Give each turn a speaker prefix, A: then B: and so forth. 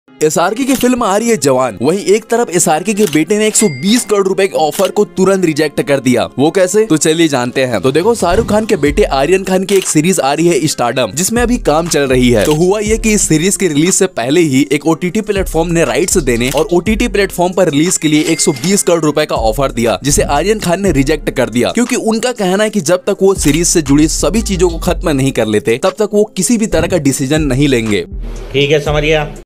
A: SRK की film आ रही है जवान। वहीं एक तरफ एसआरके के बेटे ने 120 करोड़ रुपए के ऑफर को तुरंत रिजेक्ट कर दिया। वो कैसे, तो चलिए जानते हैं। तो देखो, शाहरुख खान के बेटे आर्यन खान की एक सीरीज आ रही है स्टारडम, जिसमें अभी काम चल रही है। तो हुआ ये कि इस सीरीज के रिलीज से पहले ही एक ओटीटी प्लेटफॉर्म ने राइट्स देने और ओटीटी प्लेटफॉर्म पर रिलीज के लिए 120 करोड़ रुपए का ऑफर दिया, जिसे आर्यन खान ने रिजेक्ट कर दिया, क्योंकि उनका कहना है कि जब तक वो सीरीज से जुड़ी सभी चीजों को खत्म नहीं कर लेते, तब तक वो किसी भी तरह का डिसीजन नहीं लेंगे।
B: ठीक है, समझ गया।